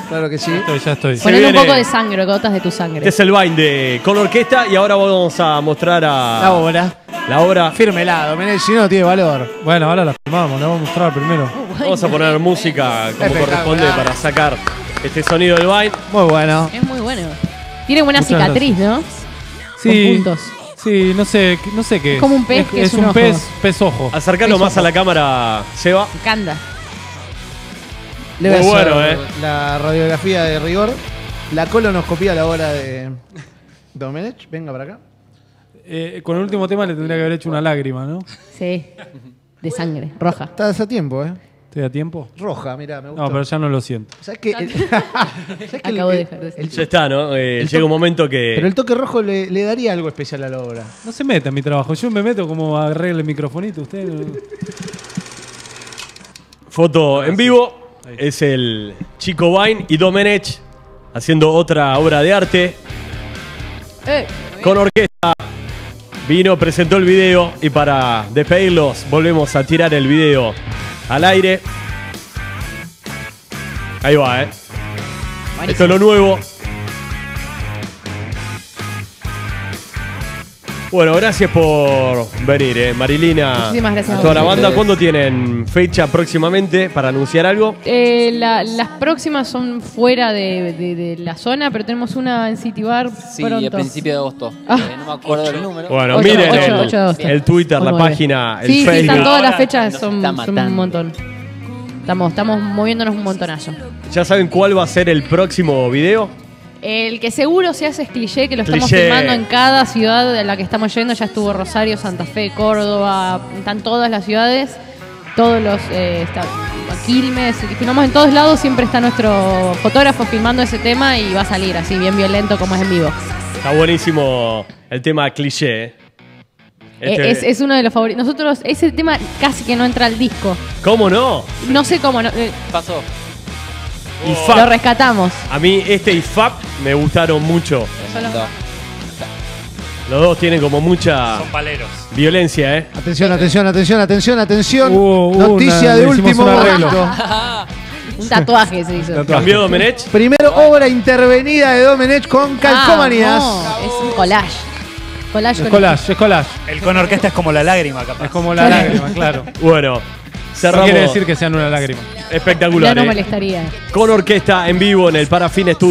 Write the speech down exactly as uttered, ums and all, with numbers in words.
Claro que sí. Ya estoy, ya estoy. Poner un poco de sangre, gotas de tu sangre. Este es el Vine de Con Orquesta y ahora vamos a mostrar a... La obra. La obra. Fírmela, Domenech, si no, no tiene valor. Bueno, ahora la filmamos, la vamos a mostrar primero. Vamos a poner música como corresponde para sacar este sonido del Vine. Muy bueno. Es muy bueno. Tiene buena Muchas cicatriz, gracias. ¿no? Sí, Con puntos. sí, no sé, no sé qué Es como un pez Es, que es es un un ojo. pez, pez ojo. Acercalo más a la cámara, Seba. Me encanta. Le voy a Muy hacer bueno, eh. la radiografía de rigor. La colonoscopía a la hora de Domenech. Venga para acá. Eh, con el último tema le tendría que haber hecho una lágrima, ¿no? Sí. De sangre, roja. Estás a tiempo, ¿eh? ¿Estoy a tiempo? Roja, mirá, me gusta. No, pero ya no lo siento. ¿Sabes qué? El- ¿sabes qué? Acabo El- de dejar de el- Ya está, ¿no? Eh, el llega to- un momento que... Pero el toque rojo le, le daría algo especial a la obra. No se meta en mi trabajo. Yo me meto como a arregle el microfonito. Usted no- Foto en vivo. Es el Chico Vine y Domenech haciendo otra obra de arte. Eh, Con Orquesta vino, presentó el video y para despedirlos volvemos a tirar el video al aire. Ahí va, ¿eh? Esto es lo nuevo. Bueno, gracias por venir, eh, Marilina. Muchísimas gracias A a toda la ustedes. banda. ¿Cuándo tienen fecha próximamente para anunciar algo? eh, la- las próximas son fuera de, de- de la zona, pero tenemos una en City Bar Sí, pronto. a principio de agosto. Ah. Eh, no me acuerdo del número. Bueno, Ocho, miren ocho, el, ocho de agosto. el Twitter, O la nueve. página, el Sí, sí, Facebook. están todas las Ahora fechas, nos son, está son un matando. montón. Estamos, estamos moviéndonos un montonazo. ¿Ya saben cuál va a ser el próximo video? El que seguro se hace es Cliché, que lo estamos Cliché. filmando en cada ciudad en la que estamos yendo. Ya estuvo Rosario, Santa Fe, Córdoba, están todas las ciudades, todos los eh, está, Quilmes, que filmamos en todos lados. Siempre está nuestro fotógrafo filmando ese tema y va a salir así, bien violento como es en vivo. Está buenísimo el tema Cliché. ¿eh? Este- Eh, Es, es uno de los favoritos. Nosotros, ese tema casi que no entra al disco. ¿Cómo no? No sé cómo, no, eh, Pasó. lo I F A P. rescatamos. A mí este I F A P me gustaron mucho. Tremendo. Los dos tienen como mucha Son paleros. violencia, ¿eh? Atención, atención, atención, atención, atención. Hubo- hubo Noticia una- de le hicimos último un arreglo. momento. Un tatuaje se hizo. Tatuaje. ¿Cambió Domenech? Primero obra intervenida de Domenech con calcomanías. Ah, no, es un collage. Collage Es con- collage, es collage. El con orquesta es como la lágrima, capaz. Es como la lágrima, claro. Bueno, No cerramos. quiere decir que sean una lágrima. Espectacular, Ya no ¿eh? molestaría. Con Orquesta en vivo en el Parafín Estudio.